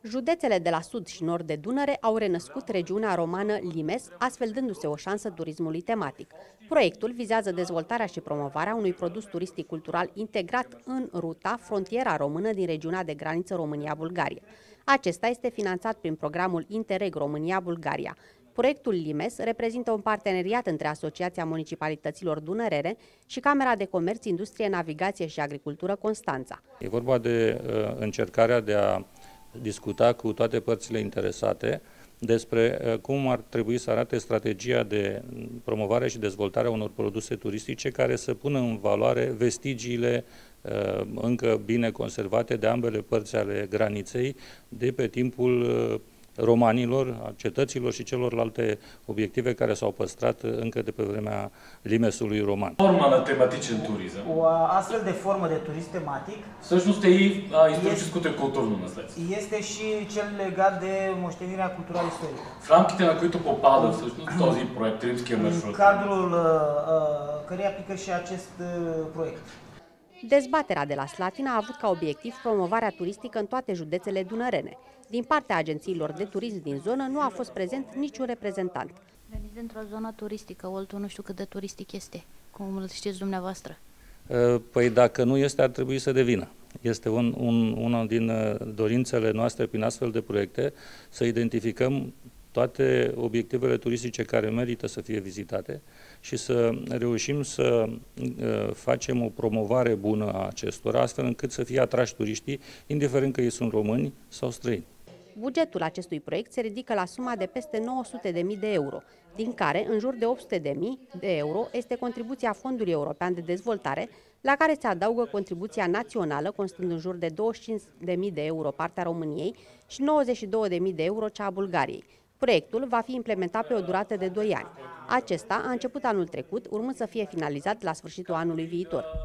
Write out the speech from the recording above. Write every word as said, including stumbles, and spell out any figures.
Județele de la sud și nord de Dunăre au renăscut regiunea romană Limes, astfel dându-se o șansă turismului tematic. Proiectul vizează dezvoltarea și promovarea unui produs turistic-cultural integrat în ruta frontiera română din regiunea de graniță România-Bulgaria. Acesta este finanțat prin programul Interreg România-Bulgaria. Proiectul Limes reprezintă un parteneriat între Asociația Municipalităților Dunărene și Camera de Comerț, Industrie, Navigație și Agricultură Constanța. E vorba de uh, încercarea de a discuta cu toate părțile interesate despre uh, cum ar trebui să arate strategia de promovare și dezvoltare a unor produse turistice care să pună în valoare vestigiile uh, încă bine conservate de ambele părți ale graniței de pe timpul uh, romanilor, a cetăților și celorlalte obiective care s-au păstrat încă de pe vremea Limesului roman. Forma tematice în turism. O astfel de formă de turism tematic Същност е и а, историческото и културно наследство. este și cel legat de moștenirea culturală istorică. В рамките на които попада всъщност този проект, Римския În маршрут. cadrul uh, căreia aplică și acest uh, proiect. Dezbaterea de la Slatina a avut ca obiectiv promovarea turistică în toate județele dunărene. Din partea agențiilor de turism din zonă nu a fost prezent niciun reprezentant. Veniți dintr-o zonă turistică, Oltul nu știu cât de turistic este, cum îl știți dumneavoastră. Păi dacă nu este, ar trebui să devină. Este un, un, una din dorințele noastre prin astfel de proiecte să identificăm toate obiectivele turistice care merită să fie vizitate și să reușim să uh, facem o promovare bună a acestora, astfel încât să fie atrași turiștii, indiferent că ei sunt români sau străini. Bugetul acestui proiect se ridică la suma de peste nouă sute de mii de euro, din care în jur de opt sute de mii de euro este contribuția Fondului European de Dezvoltare, la care se adaugă contribuția națională, constând în jur de douăzeci și cinci de mii de euro partea României și nouăzeci și două de mii de euro cea a Bulgariei. Proiectul va fi implementat pe o durată de doi ani. Acesta a început anul trecut, urmând să fie finalizat la sfârșitul anului viitor.